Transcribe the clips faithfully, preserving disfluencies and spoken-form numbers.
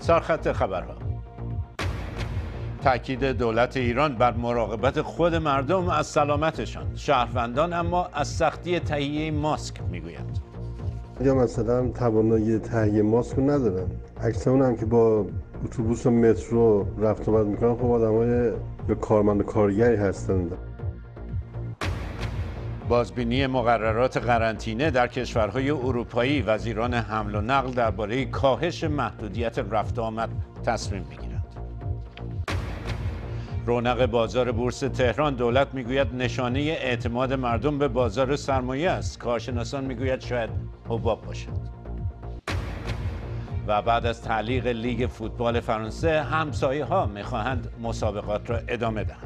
سرخط خبرها. تاکید دولت ایران بر مراقبت خود مردم از سلامتشان. شهروندان اما از سختی تهیه ماسک میگویند. یا مثلا توانایی تهیه ماسک ندارن. اکثرون هم که با اتوبوس و مترو رفت آمد میکنن، خب آدمای یا کارمند و کارگری هستند. بازبینی مقررات قرنطینه در کشورهای اروپایی. وزیران حمل و نقل درباره کاهش محدودیت رفت آمد تصمیم میگیرند. رونق بازار بورس تهران. دولت میگوید نشانه اعتماد مردم به بازار سرمایه است. کارشناسان میگوید شاید حباب باشد. و بعد از تعلیق لیگ فوتبال فرانسه، همسایه ها میخواهند مسابقات را ادامه دهند.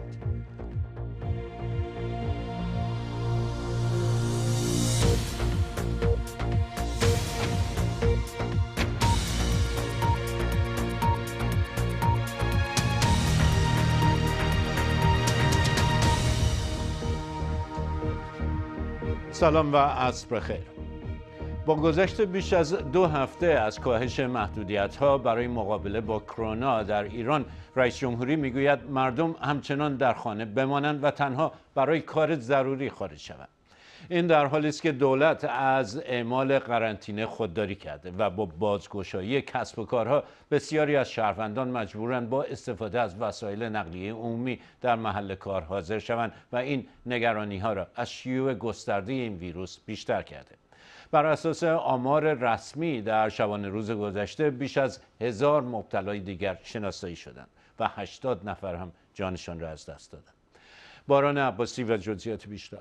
سلام و عصر بخیر. با گذشت بیش از دو هفته از کاهش محدودیت‌ها برای مقابله با کرونا در ایران، رئیس جمهوری میگوید مردم همچنان در خانه بمانند و تنها برای کار ضروری خارج شوند. این در حالی است که دولت از اعمال قرنطینه خودداری کرده و با بازگشایی کسب و کارها بسیاری از شهروندان مجبورند با استفاده از وسایل نقلیه عمومی در محل کار حاضر شوند و این نگرانی‌ها را از شیوع گسترده این ویروس بیشتر کرده. بر اساس آمار رسمی در شبانه روز گذشته بیش از هزار مبتلای دیگر شناسایی شدند و هشتاد نفر هم جانشان را از دست دادند. باران عباسی و جزئیات بیشتر.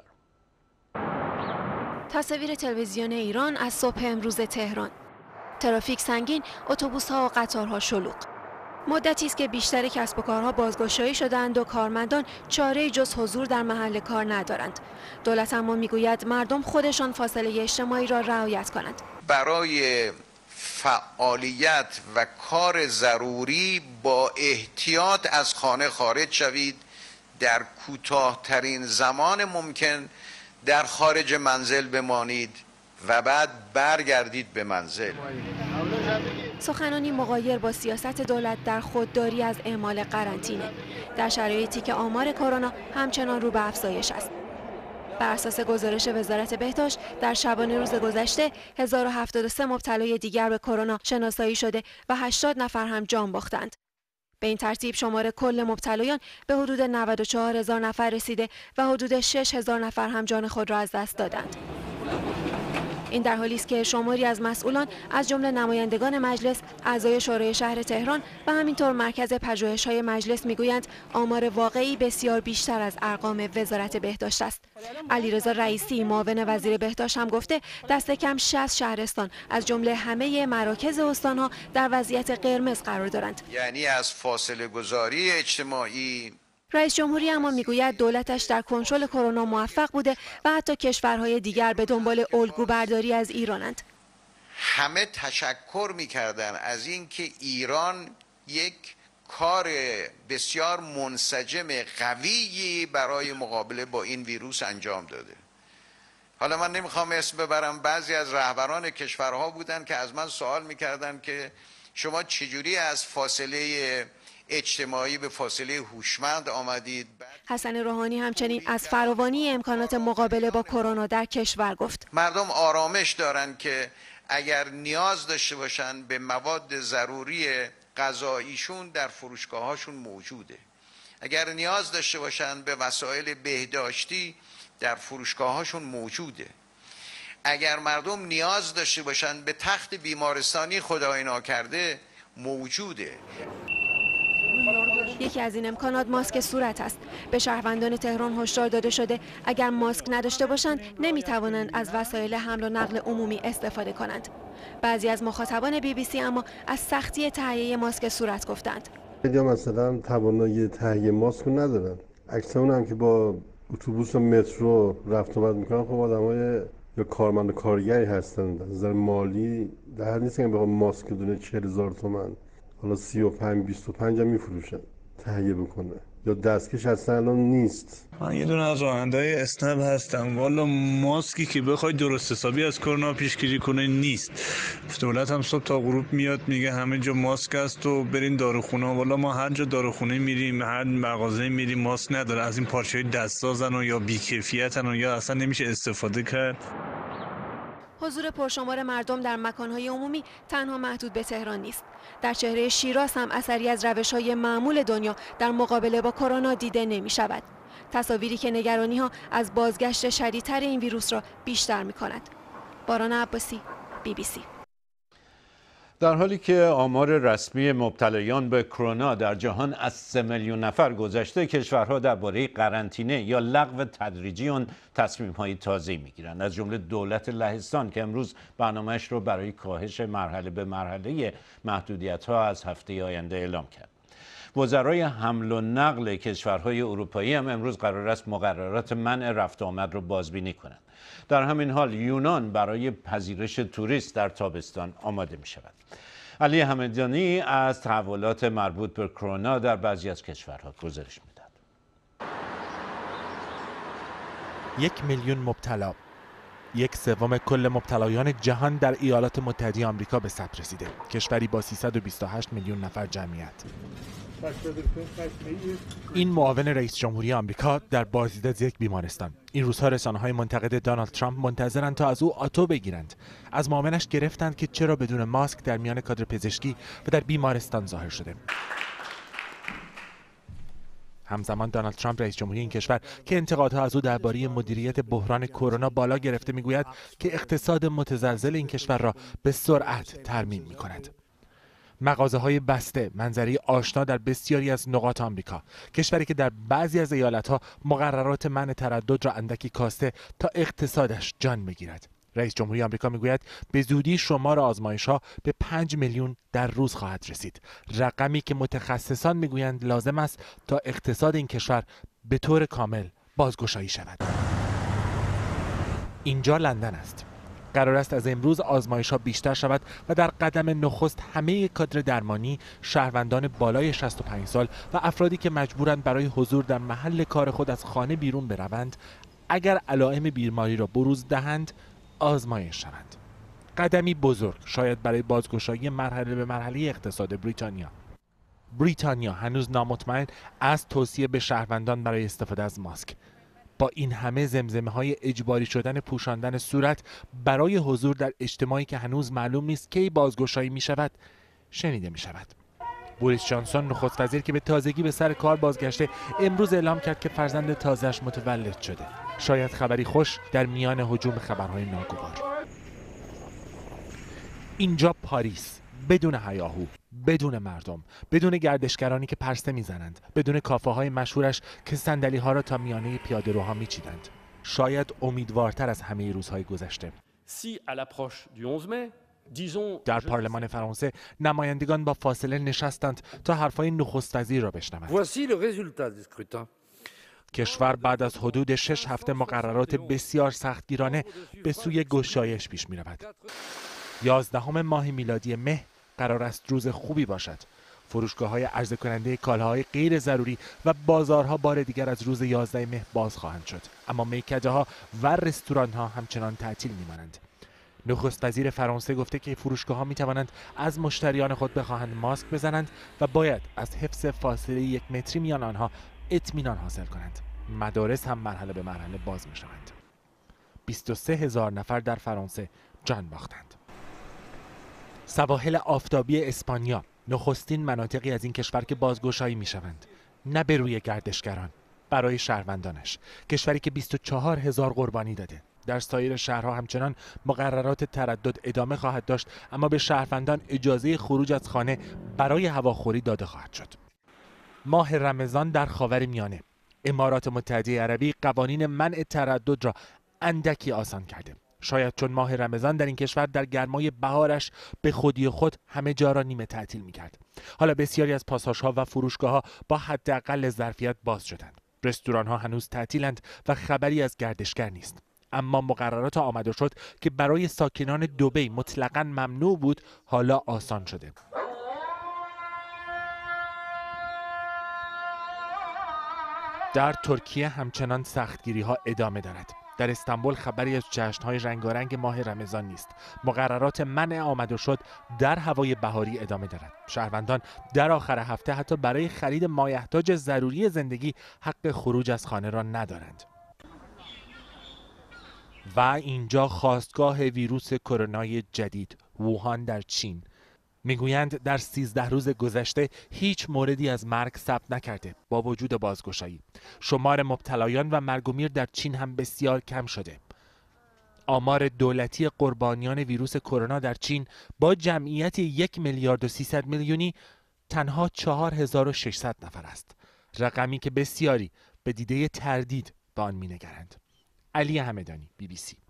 تصاویر تلویزیون ایران از صبح امروز تهران. ترافیک سنگین، اتوبوس‌ها و قطارها شلوغ. مدتی است که بیشتر کسب و کارها بازگشایی شدند و کارمندان چاره‌ای جز حضور در محل کار ندارند. دولت اما میگوید مردم خودشان فاصله اجتماعی را رعایت کنند. برای فعالیت و کار ضروری با احتیاط از خانه خارج شوید. در کوتاه‌ترین زمان ممکن در خارج منزل بمانید و بعد برگردید به منزل. سخنانی مغایر با سیاست دولت در خودداری از اعمال قرنطینه در شرایطی که آمار کرونا همچنان رو به افزایش است. بر اساس گزارش وزارت بهداشت در شبانه روز گذشته هزار و هفتاد و سه مبتلای دیگر به کرونا شناسایی شده و هشتاد نفر هم جان باختند. به این ترتیب شمار کل مبتلایان به حدود نود و چهار هزار نفر رسیده و حدود شش هزار نفر هم جان خود را از دست دادند. این در حالی است که شماری از مسئولان از جمله نمایندگان مجلس، اعضای شورای شهر تهران و همینطور مرکز پژوهش‌های مجلس میگویند آمار واقعی بسیار بیشتر از ارقام وزارت بهداشت است. علیرضا رئیسی معاون وزیر بهداشت هم گفته دست کم شصت شهرستان از جمله همه مراکز استان‌ها در وضعیت قرمز قرار دارند. یعنی از فاصله گذاری اجتماعی. رئیس جمهوری اما میگوید دولتش در کنترل کرونا موفق بوده و حتی کشورهای دیگر به دنبال الگو برداری از ایرانند. همه تشکر میکردن از اینکه ایران یک کار بسیار منسجم قوی برای مقابله با این ویروس انجام داده. حالا من نمیخوام اسم ببرم، بعضی از رهبران کشورها بودن که از من سوال میکردن که شما چجوری از فاصله اجتماعی به فاصله هوشمند آمدید. حسن روحانی همچنین از فراوانی امکانات مقابله با کرونا در کشور گفت. مردم آرامش دارن که اگر نیاز داشته باشن به مواد ضروری غذاییشون در فروشگاهاشون موجوده. اگر نیاز داشته باشن به وسایل بهداشتی در فروشگاهاشون موجوده. اگر مردم نیاز داشته باشن به تخت بیمارستانی خدای ناکرده موجوده. یکی از این امکانات ماسک صورت است. به شهروندان تهران هشدار داده شده اگر ماسک نداشته باشند نمیتوانند از وسایل حمل و نقل عمومی استفاده کنند. بعضی از مخاطبان بی بی سی اما از سختی تهیه ماسک صورت گفتند. یا مثلا توانایی تهیه ماسک ندارن. اکثرون هم که با اتوبوس و مترو رفت آمد میکنن، خب آدمای یا کارمند و کارگری هستند. از نظر مالی در حد نیست که بخوام ماسک دونه چهل هزار تومان حالا سی و پنج بیست و پنج هم میفروشن تهیه بکنه. یا دستکش اصلا الان نیست. من یه دونه از راننده‌های اسنپ هستم. والا ماسکی که بخوای درست حسابی از کرونا پیشگیری کنه نیست. دولت هم صبح تا غروب میاد میگه همه جا ماسک است و برین داروخونه. والا ما هر جا داروخونه میریم، هر مغازه میریم، ماسک نداره. از این پارچه‌های دستسازن و یا بی‌کیفیتن و یا اصلا نمیشه استفاده کرد. حضور پرشمار مردم در مکانهای عمومی تنها محدود به تهران نیست. در چهره شیراز هم اثری از روش‌های معمول دنیا در مقابله با کرونا دیده نمی‌شود. تصاویری که نگرانی‌ها از بازگشت شدیدتر این ویروس را بیشتر می‌کند. باران عباسی، بی بی سی. در حالی که آمار رسمی مبتلایان به کرونا در جهان از سه میلیون نفر گذشته، کشورها درباره قرنطینه یا لغو تدریجی آن تصمیم‌های تازه‌ای می‌گیرند. از جمله دولت لهستان که امروز برنامه‌اش را برای کاهش مرحله به مرحله محدودیت‌ها از هفته آینده اعلام کرد. وزرای حمل و نقل کشورهای اروپایی هم امروز قرار است مقررات منع رفت و آمد را بازبینی کنند. در همین حال یونان برای پذیرش توریست در تابستان آماده می شود. علی حمدانی از تحولات مربوط به کرونا در بعضی از کشورها گزارش می دهد. یک میلیون مبتلا، یک سوم کل مبتلایان جهان در ایالات متحده آمریکا به ثبت رسیده. کشوری با سیصد و بیست و هشت میلیون نفر جمعیت. این معاون رئیس جمهوری آمریکا در بازدید از یک بیمارستان. این روزها رسانه‌های منتقد دونالد ترامپ منتظرند تا از او آتو بگیرند. از معاونش گرفتند که چرا بدون ماسک در میان کادر پزشکی و در بیمارستان ظاهر شده. همزمان دونالد ترامپ رئیس جمهوری این کشور که انتقادها از او درباره مدیریت بحران کرونا بالا گرفته میگوید که اقتصاد متزلزل این کشور را به سرعت ترمیم می‌کند. مغازه‌های بسته، منظری آشنا در بسیاری از نقاط آمریکا. کشوری که در بعضی از ایالت‌ها مقررات منع تردد را اندکی کاسته تا اقتصادش جان بگیرد. رئیس جمهوری آمریکا میگوید به زودی شمار آزمایش‌ها به پنج میلیون در روز خواهد رسید. رقمی که متخصصان میگویند لازم است تا اقتصاد این کشور به طور کامل بازگشایی شود. اینجا لندن است. قرار است از امروز آزمایش‌ها بیشتر شود و در قدم نخست همه کادر درمانی، شهروندان بالای شصت و پنج سال و افرادی که مجبورند برای حضور در محل کار خود از خانه بیرون بروند، اگر علائم بیماری را بروز دهند، آزمایش شوند. قدمی بزرگ شاید برای بازگشایی مرحله به مرحله اقتصاد بریتانیا. بریتانیا هنوز نامطمئن از توصیه به شهروندان برای استفاده از ماسک. با این همه زمزمه‌های اجباری شدن پوشاندن صورت برای حضور در اجتماعی که هنوز معلوم نیست کی بازگشایی می شود، شنیده می شود. بوریس جانسون نخست وزیر که به تازگی به سر کار بازگشته، امروز اعلام کرد که فرزند تازه‌اش متولد شده. شاید خبری خوش در میان هجوم خبرهای ناگوار. اینجا پاریس، بدون هیاهو، بدون مردم، بدون گردشگرانی که پرسه میزنند، بدون کافه‌های مشهورش که صندلی‌ها را تا میانه پیاده‌روها میچیدند. شاید امیدوارتر از همه روزهای گذشته. در پارلمان فرانسه نمایندگان با فاصله نشستند تا حرفهای نخست وزیر را بشنوند. کشور بعد از حدود شش هفته مقررات بسیار سختگیرانه به سوی گشایش پیش می‌رود. یازدهم ماه میلادی مه قرار است روز خوبی باشد. فروشگاه‌های عرضه کننده کالاهای غیر ضروری و بازارها بار دیگر از روز یازده مه باز خواهند شد، اما میکده‌ها و رستوران‌ها همچنان تعطیل می‌مانند. نخست وزیر فرانسه گفته که فروشگاه‌ها می‌توانند از مشتریان خود بخواهند ماسک بزنند و باید از حفظ فاصله یک متری میان آنها اطمینان حاصل کنند. مدارس هم مرحله به مرحله باز می‌شوند. بیست و سه هزار نفر در فرانسه جان باختند. سواحل آفتابی اسپانیا نخستین مناطقی از این کشور که بازگشایی می‌شوند، نه به روی گردشگران، برای شهروندانش. کشوری که بیست و چهار هزار قربانی داده. در سایر شهرها همچنان مقررات تردد ادامه خواهد داشت، اما به شهروندان اجازه خروج از خانه برای هواخوری داده خواهد شد. ماه رمضان در خاورمیانه. امارات متحده عربی قوانین منع تردد را اندکی آسان کرده. شاید چون ماه رمضان در این کشور در گرمای بهارش به خودی خود همه جا را نیمه تعطیل می‌کرد. حالا بسیاری از پاساژها و فروشگاه‌ها با حداقل ظرفیت باز شدند. رستوران‌ها هنوز تعطیلند و خبری از گردشگر نیست. اما مقررات آمده شد که برای ساکنان دبی مطلقاً ممنوع بود، حالا آسان شده. در ترکیه همچنان سختگیری ها ادامه دارد. در استانبول خبری از جشن‌های رنگارنگ ماه رمضان نیست. مقررات منع آمد و شد در هوای بهاری ادامه دارد. شهروندان در آخر هفته حتی برای خرید مایحتاج ضروری زندگی حق خروج از خانه را ندارند. و اینجا خاستگاه ویروس کرونای جدید، ووهان در چین. میگویند در سیزده روز گذشته هیچ موردی از مرگ ثبت نکرده با وجود بازگشایی. شمار مبتلایان و مرگ و میر در چین هم بسیار کم شده. آمار دولتی قربانیان ویروس کرونا در چین با جمعیت یک میلیارد و سیصد میلیونی تنها چهار هزار و ششصد نفر است. رقمی که بسیاری به دیده تردید به آن مینگرند. علی همدانی، بی بی سی.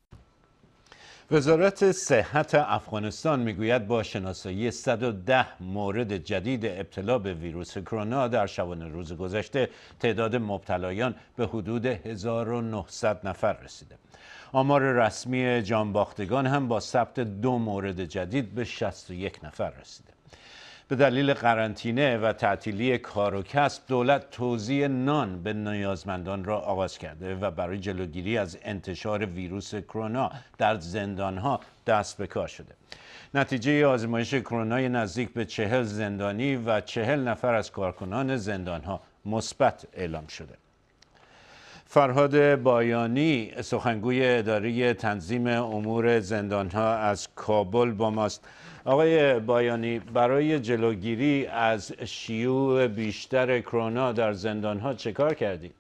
وزارت صحت افغانستان میگوید با شناسایی صد و ده مورد جدید ابتلا به ویروس کرونا در شبانه روز گذشته تعداد مبتلایان به حدود هزار و نهصد نفر رسیده. آمار رسمی جانباختگان هم با ثبت دو مورد جدید به شصت و یک نفر رسیده. به دلیل قرنطینه و تعطیلی کار و کسب، دولت توزیع نان به نیازمندان را آغاز کرده و برای جلوگیری از انتشار ویروس کرونا در زندانها دست به کار شده. نتیجه آزمایش کرونای نزدیک به چهل زندانی و چهل نفر از کارکنان زندانها مثبت اعلام شده. فرهاد بایانی، سخنگوی اداره تنظیم امور زندانها از کابل با ماست. آقای بایانی، برای جلوگیری از شیوع بیشتر کرونا در زندانها چه کار کردید؟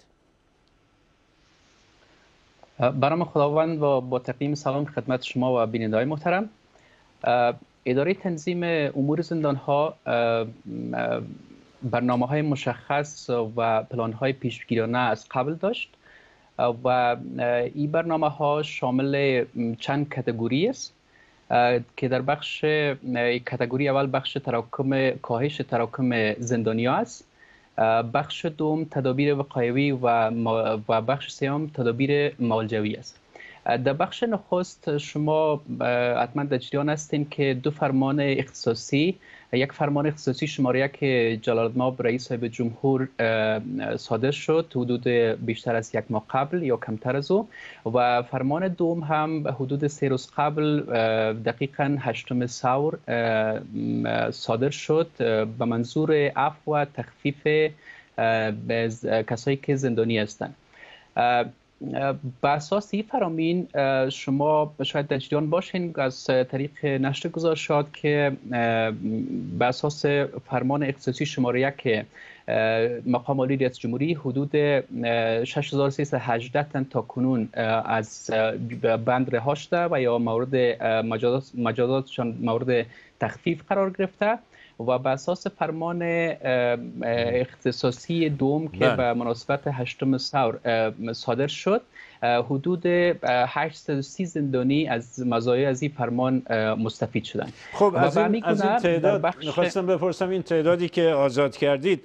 برام خداوند و با تقدیم سلام خدمت شما و بیننده‌های محترم. اداره تنظیم امور زندانها برنامه‌های مشخص و پلان‌های پیشگیرانه از قبل داشت و این برنامه‌ها شامل چند کاتگوری است که در بخش کاتگوری اول بخش تراکم کاهش تراکم زندانی‌ها است، بخش دوم تدابیر وقایوی و و بخش سوم تدابیر معالجوی است. در بخش نخست شما حتما در جریان هستین که دو فرمان اختصاصی، یک فرمان اختصاصی شماره یک جلال‌المآب رئیس صاحب جمهور صادر شد حدود بیشتر از یک ماه قبل یا کمتر از او، و فرمان دوم هم حدود سه روز قبل دقیقاً هشتم ثور صادر شد به منظور عفو و تخفیف کسایی که زندانی هستند. به اساس این فرامین شما شاید در جریان باشین از طریق نشر گزارشات که به اساس فرمان اختصاصی شماره یک مقام عالی رئیس جمهوری حدود شش هزار و سیصد و هجده تن تا کنون از بند رها شده و یا مورد مجازات مجازاتشان مورد تخفیف قرار گرفته، و به اساس فرمان اختصاصی دوم که به مناسبت هشتم ثور صادر شد حدود هشتصد و سی زندانی از مزایای از این فرمان مستفید شدند. خب از این, از این تعداد بخش... می‌خواستم بپرسم این تعدادی که آزاد کردید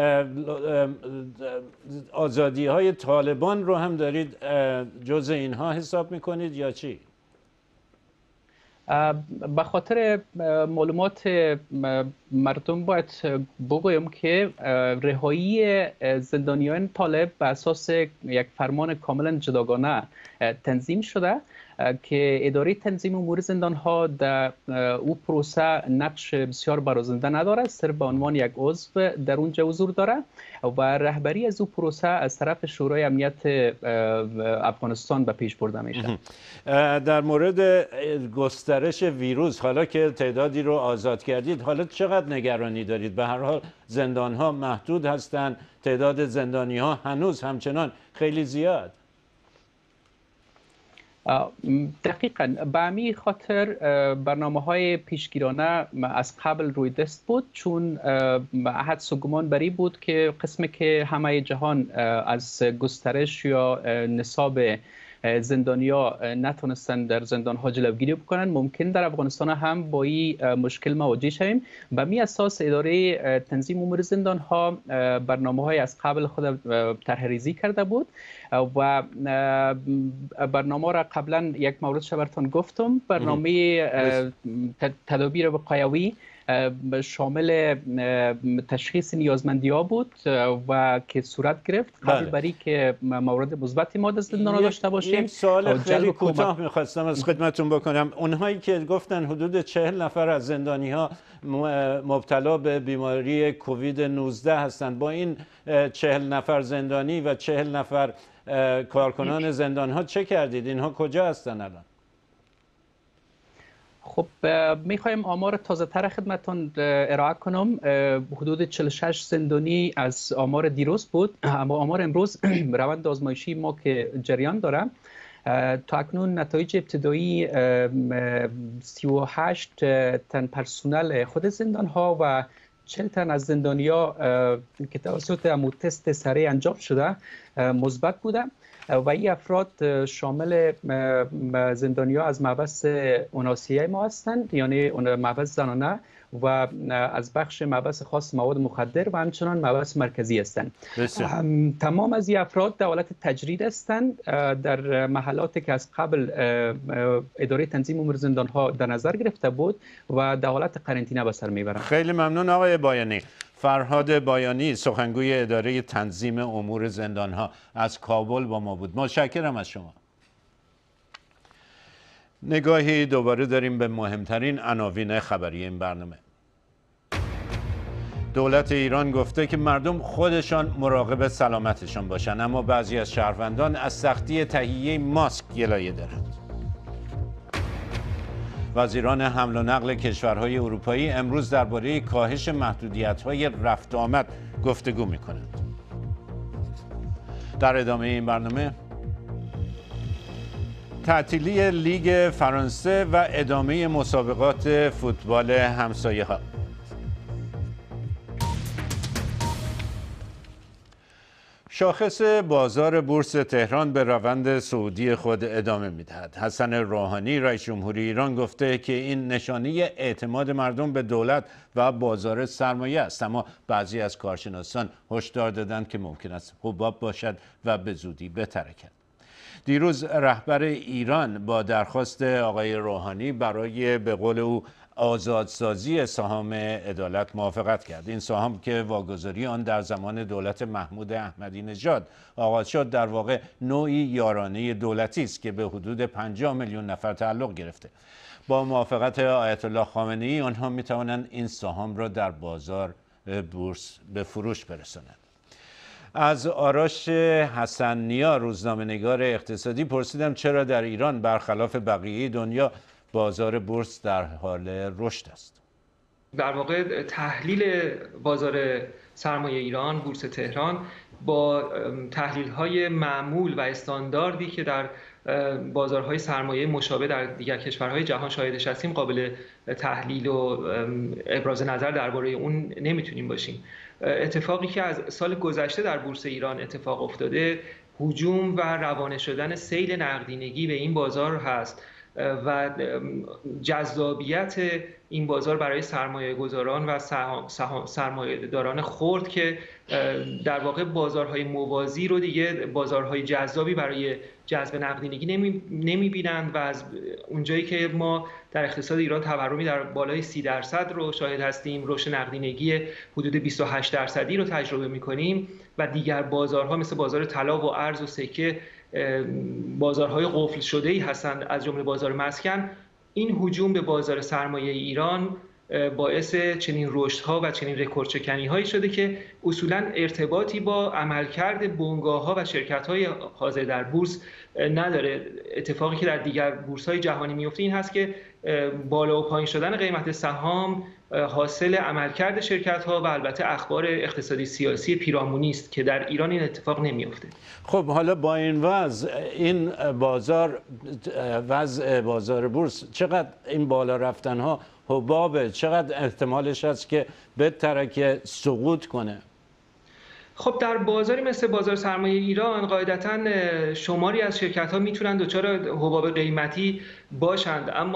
آزادی های طالبان رو هم دارید جز اینها حساب میکنید یا چی؟ به خاطر معلومات مردم باید بگویم که رهایی زندانیان طالب به اساس یک فرمان کاملا جداگانه تنظیم شده که اداره تنظیم امور زندانها در او پروسه نقش بسیار برازنده ندارد، صرف به عنوان یک عضو در اونجا حضور داره و رهبری از او پروسه از طرف شورای امنیت افغانستان به پیش برده میشه. در مورد گسترش ویروس، حالا که تعدادی رو آزاد کردید، حالا چقدر نگرانی دارید؟ به هر حال زندانها محدود هستند، تعداد زندانی ها هنوز همچنان خیلی زیاد. دقیقاً به همین خاطر برنامه های پیشگیرانه از قبل روی دست بود، چون حدس و گمان بری بود که قسمی که همه جهان از گسترش یا نصاب زندانیا نتونستن در زندان ها جلوگیری بکنن، ممکن در افغانستان هم با این مشکل مواجه شویم. به می اساس اداره تنظیم امور زندان ها برنامه های از قبل خود طرح ریزی کرده بود و برنامه را قبلا یک موردش براتون گفتم، برنامه تدابیر وقایوی شامل تشخیص نیازمندی‌ها بود و که صورت گرفت قبل بری که مورد مثبت ما در زندان‌ها داشته باشیم. یک سوال خیلی کوتاه می‌خواستم از خدمتتون بکنم. اونهایی که گفتن حدود چهل نفر از زندانی‌ها مبتلا به بیماری کووید نوزده هستند، با این چهل نفر زندانی و چهل نفر کارکنان زندان‌ها چه کردید؟ اینها کجا هستن الان؟ خب میخوایم آمار تازه تر خدمتتون ارائه کنم. حدود چهل و شش زندانی از آمار دیروز بود، اما آمار امروز روند آزمایشی ما که جریان داره تا اکنون نتایج ابتدایی سی و هشت تن پرسنل خود زندان ها و چهل تن از زندانیا که توسط امو تست سریع انجام شده مثبت بوده و این افراد شامل زندانیا از مبحث اوناسیه ما هستند، یعنی مبحث زنانه و از بخش مبحث خاص مواد مخدر و همچنان مبحث مرکزی هستند. تمام از این افراد در حالت تجرید هستند در محلاتی که از قبل اداره تنظیم امور زندان ها در نظر گرفته بود و در حالت قرنطینه به سر میبرند. خیلی ممنون آقای بایانی. فرهاد بایانی سخنگوی اداره تنظیم امور زندان ها از کابل با ما بود. متشکرم از شما. نگاهی دوباره داریم به مهمترین عناوین خبری این برنامه. دولت ایران گفته که مردم خودشان مراقب سلامتشان باشند، اما بعضی از شهروندان از سختی تهیه ماسک گلایه دارند. وزیران حمل و نقل کشورهای اروپایی امروز درباره کاهش محدودیت‌های رفت و آمد گفتگو می‌کنند. در ادامه این برنامه تعطیلی لیگ فرانسه و ادامه مسابقات فوتبال همسایه‌ها. شاخص بازار بورس تهران به روند صعودی خود ادامه می‌دهد. حسن روحانی رئیس جمهوری ایران گفته که این نشانه اعتماد مردم به دولت و بازار سرمایه است، اما بعضی از کارشناسان هشدار دادند که ممکن است حباب باشد و به زودی بترکد. دیروز رهبر ایران با درخواست آقای روحانی برای به قول او آزادسازی سهام عدالت موافقت کرد. این سهام که واگذاری آن در زمان دولت محمود احمدی نژاد آغاز شد در واقع نوعی یارانه دولتی است که به حدود پنجاه میلیون نفر تعلق گرفته. با موافقت آیت الله خامنه ای آنها می توانند این سهام را در بازار بورس به فروش برسانند. از آراش حسن نیا روزنامه‌نگار اقتصادی پرسیدم چرا در ایران برخلاف بقیه دنیا بازار بورس در حال رشد است. در واقع تحلیل بازار سرمایه ایران، بورس تهران، با تحلیل‌های معمول و استانداردی که در بازارهای سرمایه مشابه در دیگر کشورهای جهان شاهدش هستیم قابل تحلیل و ابراز نظر درباره اون نمیتونیم باشیم. اتفاقی که از سال گذشته در بورس ایران اتفاق افتاده هجوم و روانه شدن سیل نقدینگی به این بازار هست و جذابیت این بازار برای سرمایه گذاران و سرمایه داران خرد که در واقع بازارهای موازی رو دیگه بازارهای جذابی برای جذب نقدینگی نمی بینند و از اونجایی که ما در اقتصاد ایران تورمی در بالای سی درصد رو شاهد هستیم، رشد نقدینگی حدود بیست و هشت درصدی رو تجربه می کنیم و دیگر بازارها مثل بازار طلا و ارز و سکه بازارهای قفل شده‌ای هستند از جمله بازار مسکن، این هجوم به بازار سرمایه ایران باعث چنین رشدها و چنین رکوردشکنی‌هایی شده که اصولاً ارتباطی با عملکرد بنگاه‌ها و شرکت‌های حاضر در بورس نداره. اتفاقی که در دیگر بورس‌های جهانی میفته این هست که بالا و پایین شدن قیمت سهام حاصل عملکرد شرکت‌ها و البته اخبار اقتصادی سیاسی پیرامونی است که در ایران این اتفاق نمیفته. خب حالا با این وضع این بازار وضع بازار بورس چقدر این بالا رفتن‌ها حبابه، چقدر احتمالش هست که بهتره که سقوط کنه؟ خب در بازاری مثل بازار سرمایه ایران قاعدتاً شماری از شرکت‌ها میتونن دچار حباب قیمتی باشند، اما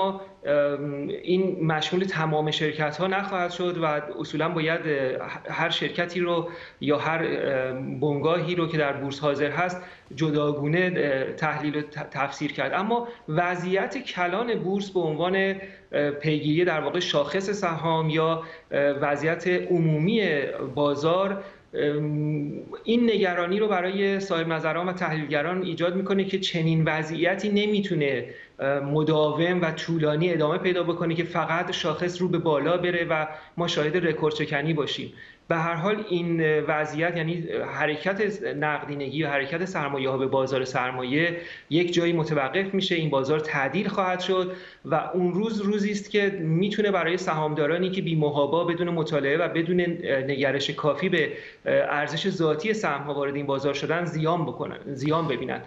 این مشمول تمام شرکت ها نخواهد شد و اصولا باید هر شرکتی رو یا هر بنگاهی رو که در بورس حاضر هست جداگونه تحلیل و تفسیر کرد. اما وضعیت کلان بورس به عنوان پیگیری در واقع شاخص سهام یا وضعیت عمومی بازار این نگرانی رو برای صاحب نظران و تحلیلگران ایجاد میکنه که چنین وضعیتی نمیتونه مداوم و طولانی ادامه پیدا بکنه که فقط شاخص رو به بالا بره و ما شاهد رکورد شکنی باشیم. به هر حال این وضعیت یعنی حرکت نقدینگی و حرکت سرمایه ها به بازار سرمایه یک جایی متوقف میشه، این بازار تعدیل خواهد شد و اون روز روزی است که میتونه برای سهامدارانی که بی محابا بدون مطالعه و بدون نگرش کافی به ارزش ذاتی سهم ها وارد این بازار شدن زیان بکنن، زیان ببینن.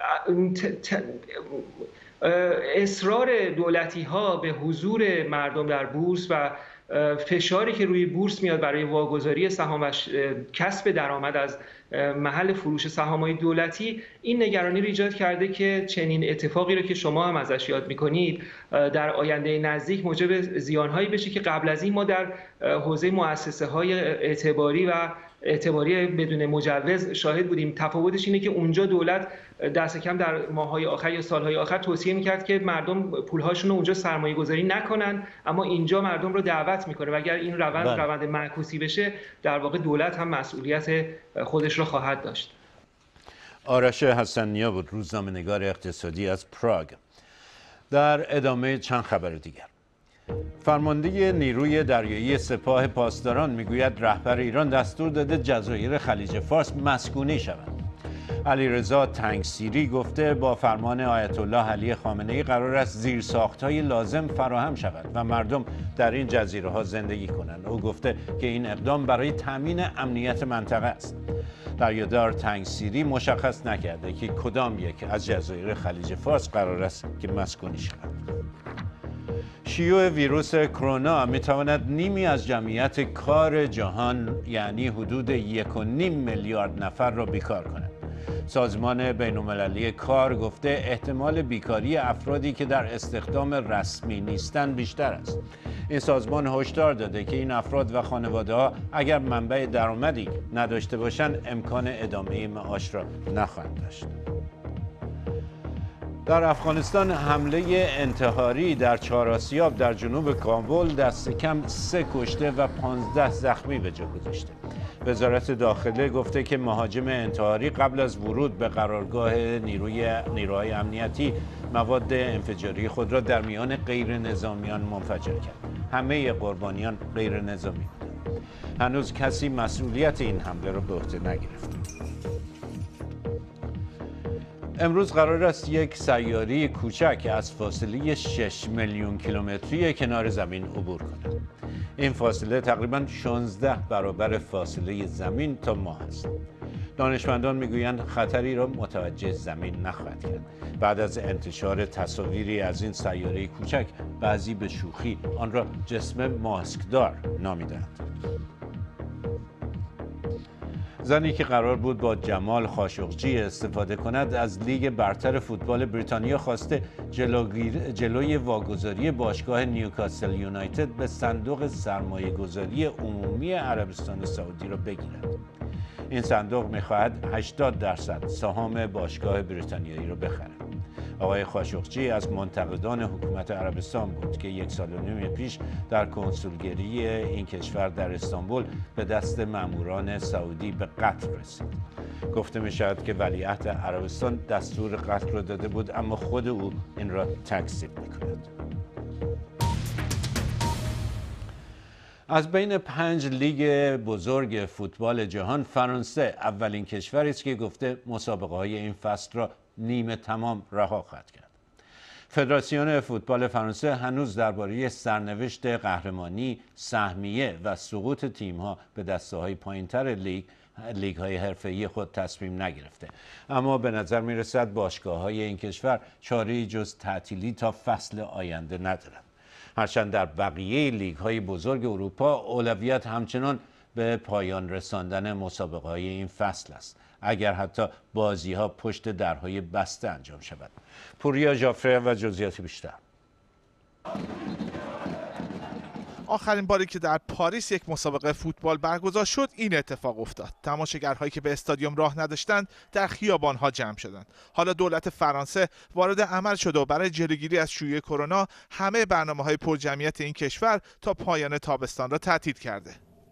اصرار دولتی ها به حضور مردم در بورس و فشاری که روی بورس میاد برای واگذاری سهام و کسب درآمد از محل فروش سهام‌های دولتی این نگرانی رو ایجاد کرده که چنین اتفاقی رو که شما هم ازش یاد می‌کنید در آینده نزدیک موجب زیان‌هایی بشه که قبل از این ما در حوزه مؤسسه‌های اعتباری و اعتباری بدون مجوز شاهد بودیم. تفاوتش اینه که اونجا دولت دست کم در ماه‌های آخر یا سال‌های آخر توصیه می‌کرد که مردم پول‌هاشون رو اونجا سرمایه‌گذاری نکنن، اما اینجا مردم رو دعوت می‌کنه و اگر این روند بله. روند معکوسی بشه در واقع دولت هم مسئولیت خودش رو خواهد داشت. آرش حسن‌نیا بود، روزنامه‌نگار اقتصادی از پراگ. در ادامه چند خبر دیگر. فرمانده نیروی دریایی سپاه پاسداران میگوید رهبر ایران دستور داده جزایر خلیج فارس مسکونی شوند. علیرضا تنگسیری گفته با فرمان آیت الله علی خامنه‌ای قرار است زیرساخت‌های لازم فراهم شود و مردم در این جزیره‌ها زندگی کنند. او گفته که این اقدام برای تامین امنیت منطقه است. دریادار تنگسیری مشخص نکرده که کدام یک از جزایر خلیج فارس قرار است که مسکونی شود. شیوع ویروس کرونا میتواند نیمی از جمعیت کار جهان یعنی حدود یک و نیم میلیارد نفر را بیکار کند. سازمان بین‌المللی کار گفته احتمال بیکاری افرادی که در استخدام رسمی نیستند بیشتر است. این سازمان هشدار داده که این افراد و خانواده‌ها اگر منبع درآمدی نداشته باشند امکان ادامه معاش را نخواهند داشت. در افغانستان حمله انتحاری در چهارآسیاب در جنوب کابل دست کم سه کشته و پانزده زخمی به جا گذاشته. وزارت داخله گفته که مهاجم انتحاری قبل از ورود به قرارگاه نیروی نیروهای امنیتی مواد انفجاری خود را در میان غیر نظامیان منفجر کرد. همه قربانیان غیر نظامی بودند. هنوز کسی مسئولیت این حمله را به عهده نگرفته. امروز قرار است یک سیاره کوچک از فاصله شش میلیون کیلومتری کنار زمین عبور کند. این فاصله تقریباً شانزده برابر فاصله زمین تا ماه است. دانشمندان میگویند خطری را متوجه زمین نخواهد کرد. بعد از انتشار تصاویری از این سیاره کوچک، بعضی به شوخی آن را جسم ماسکدار نامیدند. زنی که قرار بود با جمال خاشقجی استفاده کند از لیگ برتر فوتبال بریتانیا خواسته جلوی واگذاری باشگاه نیوکاسل یونایتد به صندوق سرمایه گذاری عمومی عربستان سعودی را بگیرد. این صندوق می‌خواهد هشتاد درصد سهام باشگاه بریتانیایی را بخرد. آقای خاشقجی از منتقدان حکومت عربستان بود که یک سال و نیم پیش در کنسولگری این کشور در استانبول به دست ماموران سعودی به قتل رسید. گفته می شود که ولیعهد عربستان دستور قتل را داده بود اما خود او این را تکذیب می کند. از بین پنج لیگ بزرگ فوتبال جهان فرانسه اولین کشوری است که گفته مسابقه های این فصل را نیمه تمام رها خواهد کرد. فدراسیون فوتبال فرانسه هنوز درباره سرنوشت قهرمانی، سهمیه و سقوط تیم‌ها به دسته‌های پایین‌تر لیگ لیگ‌های حرفه‌ای خود تصمیم نگرفته. اما به نظر می‌رسد باشگاه‌های این کشور چاره‌ای جز تعطیلی تا فصل آینده ندارند. هرچند در بقیه لیگ‌های بزرگ اروپا اولویت همچنان به پایان رساندن مسابقه‌های این فصل است، اگر حتی بازی‌ها پشت درهای بسته انجام شود. پوریا ژافره و جزئیات بیشتر. آخرین باری که در پاریس یک مسابقه فوتبال برگزار شد این اتفاق افتاد. تماشاگرهایی که به استادیوم راه نداشتند در خیابان‌ها جمع شدند. حالا دولت فرانسه وارد عمل شده و برای جلوگیری از شیوع کرونا همه برنامه‌های پرجمعیت این کشور تا پایان تابستان را تعطیل کرده.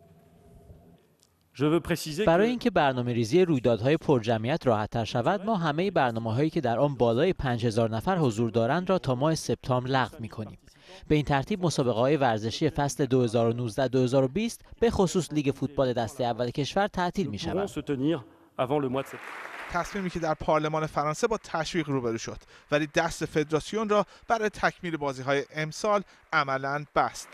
برای اینکه برنامه‌ریزی رویدادهای پرجمعیت راحت‌تر شود، ما همه برنامه‌هایی که در آن بالای پنج هزار نفر حضور دارند را تا ماه سپتامبر لغو می‌کنیم. به این ترتیب مسابقه‌های ورزشی فصل دو هزار و نوزده دو هزار و بیست به خصوص لیگ فوتبال دسته اول کشور تعطیل می‌شود. تصمیمی که در پارلمان فرانسه با تشویق روبرو شد، ولی دست فدراسیون را برای تکمیل بازی‌های امسال عملاً بست.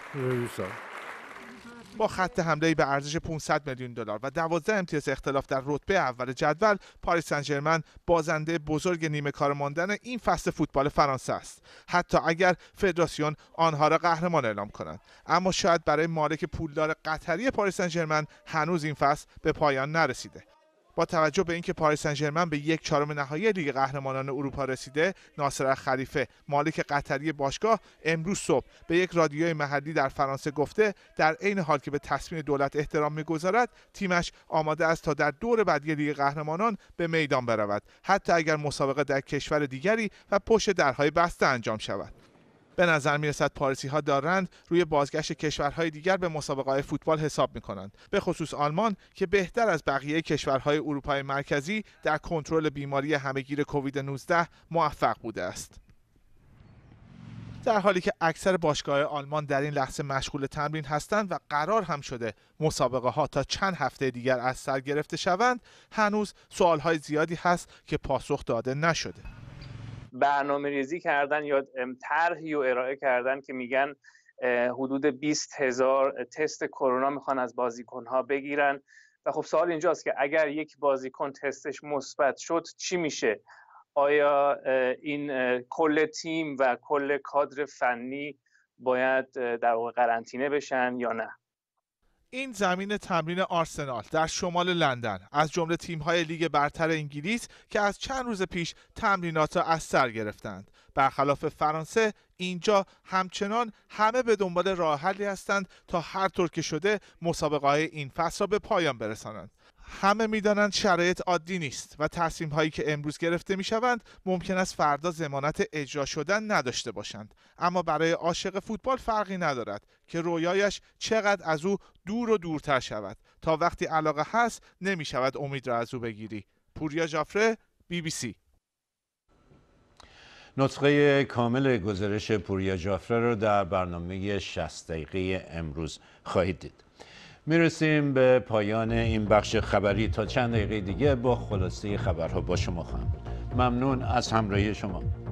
با خط حمله‌ای به ارزش پانصد میلیون دلار و دوازده امتیاز اختلاف در رتبه اول جدول، پاریس سن ژرمن بازنده بزرگ نیمه کار ماندن این فصل فوتبال فرانسه است. حتی اگر فدراسیون آنها را قهرمان اعلام کنند، اما شاید برای مالک پولدار قطری پاریس سن ژرمن هنوز این فصل به پایان نرسیده. با توجه به اینکه پاریس سن ژرمن به یک چهارم نهایی لیگ قهرمانان اروپا رسیده، ناصر خلیفه مالک قطری باشگاه امروز صبح به یک رادیوی محلی در فرانسه گفته در عین حال که به تصمیم دولت احترام می‌گذارد، تیمش آماده است تا در دور بعدی لیگ قهرمانان به میدان برود، حتی اگر مسابقه در کشور دیگری و پشت درهای بسته انجام شود. به نظر میرسد پاریسی ها دارند روی بازگشت کشورهای دیگر به مسابقه‌های فوتبال حساب میکنند، به خصوص آلمان که بهتر از بقیه کشورهای اروپای مرکزی در کنترل بیماری همهگیر کووید نوزده موفق بوده است. در حالی که اکثر باشگاه‌های آلمان در این لحظه مشغول تمرین هستند و قرار هم شده مسابقه ها تا چند هفته دیگر از سر گرفته شوند، هنوز سوال‌های زیادی هست که پاسخ داده نشده. برنامه ریزی کردن یا طرحی رو ارائه کردن که میگن حدود بیست هزار تست کرونا میخوان از بازیکنها بگیرن و خب سوال اینجاست که اگر یک بازیکن تستش مثبت شد چی میشه؟ آیا این کل تیم و کل کادر فنی باید در واقع قرنطینه بشن یا نه؟ این زمین تمرین آرسنال در شمال لندن از جمله تیم‌های لیگ برتر انگلیس که از چند روز پیش تمرینات را از سر گرفتند. برخلاف فرانسه، اینجا همچنان همه به دنبال راه حلی هستند تا هر طور که شده مسابقه‌های این فصل را به پایان برسانند. همه می‌دانند شرایط عادی نیست و تصمیم‌هایی که امروز گرفته می‌شوند ممکن است فردا ضمانت اجرا شدن نداشته باشند، اما برای عاشق فوتبال فرقی ندارد که رویایش چقدر از او دور و دورتر شود. تا وقتی علاقه هست نمی‌شود امید را از او بگیری. پوریا جعفره، بی بی سی. نسخه کامل گزارش پوریا جعفره را در برنامه شصت دقیقه امروز خواهید دید. میرسیم به پایان این بخش خبری. تا چند دقیقه دیگه با خلاصه خبرها با شما خواهم بود. ممنون از همراهی شما.